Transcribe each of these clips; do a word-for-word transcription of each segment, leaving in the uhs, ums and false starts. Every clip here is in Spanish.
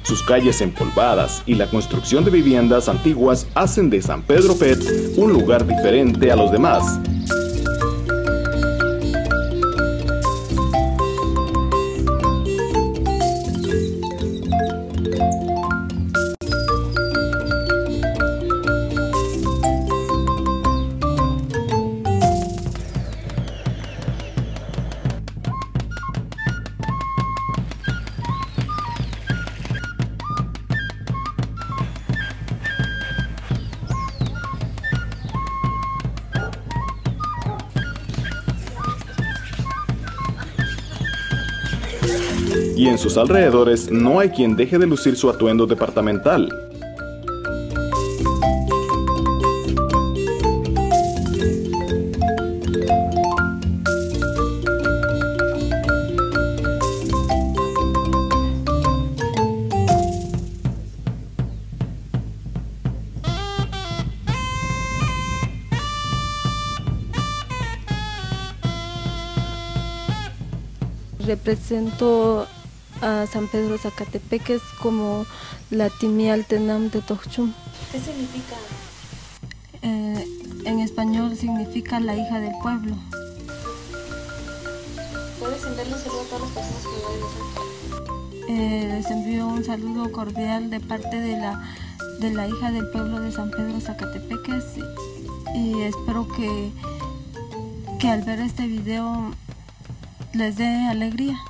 Sus calles empolvadas y la construcción de viviendas antiguas hacen de San Pedro Pet un lugar diferente a los demás. Y en sus alrededores no hay quien deje de lucir su atuendo departamental. Represento a San Pedro Zacatepeques como la Timialtenam de Tochum. ¿Qué significa? Eh, en español significa la hija del pueblo. ¿Puedes enviarle un saludo a todas las personas que vayan a eh, Les envío un saludo cordial de parte de la, de la hija del pueblo de San Pedro Zacatepeques y, y espero que, que al ver este video les dé alegría.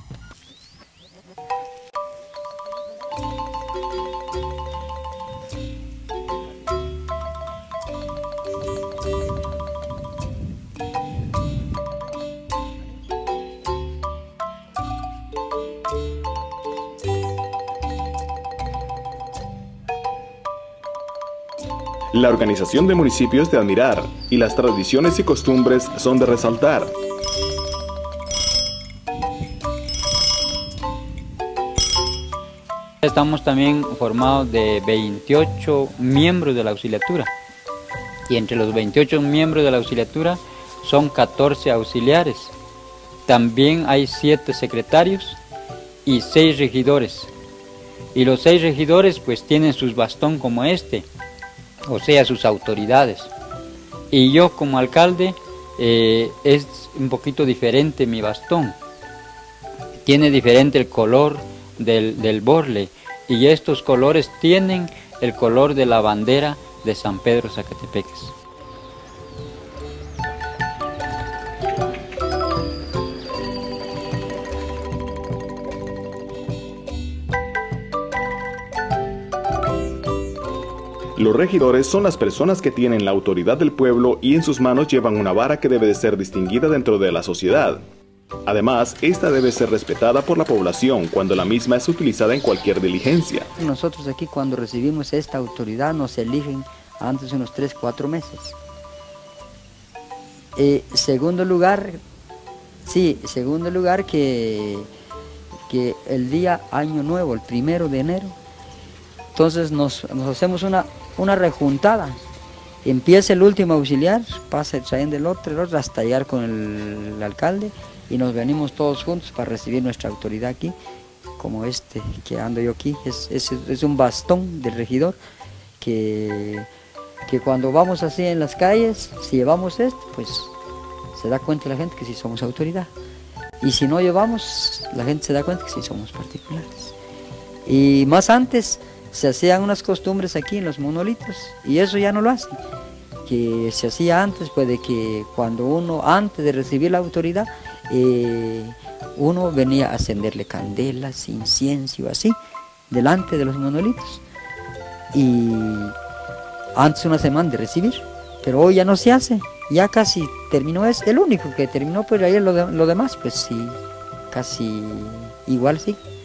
La organización de municipios es de admirar y las tradiciones y costumbres son de resaltar. Estamos también formados de veintiocho miembros de la auxiliatura y entre los veintiocho miembros de la auxiliatura son catorce auxiliares. También hay siete secretarios y seis regidores. Y los seis regidores pues tienen sus bastón como este, o sea, sus autoridades. Y yo como alcalde eh, es un poquito diferente mi bastón. Tiene diferente el color del, del borle y estos colores tienen el color de la bandera de San Pedro Zacatepeques. Los regidores son las personas que tienen la autoridad del pueblo y en sus manos llevan una vara que debe de ser distinguida dentro de la sociedad. Además, esta debe ser respetada por la población cuando la misma es utilizada en cualquier diligencia. Nosotros aquí cuando recibimos esta autoridad nos eligen antes de unos tres, cuatro meses. Eh, segundo lugar, sí, segundo lugar que, que el día Año Nuevo, el primero de enero, entonces nos, nos hacemos una, una rejuntada. Empieza el último auxiliar, pasa trayendo el otro, el otro, hasta llegar con el, el alcalde y nos venimos todos juntos para recibir nuestra autoridad aquí, como este que ando yo aquí. Es, es, es un bastón del regidor que, que cuando vamos así en las calles, si llevamos esto, pues se da cuenta la gente que sí somos autoridad. Y si no llevamos, la gente se da cuenta que sí somos particulares. Y más antes se hacían unas costumbres aquí en los monolitos y eso ya no lo hacen. Que se hacía antes, pues de que cuando uno, antes de recibir la autoridad, eh, uno venía a encenderle candelas, incienso, así, delante de los monolitos. Y antes una semana de recibir, pero hoy ya no se hace, ya casi terminó, es el único que terminó, pues ahí lo, de, lo demás, pues sí, casi igual sí.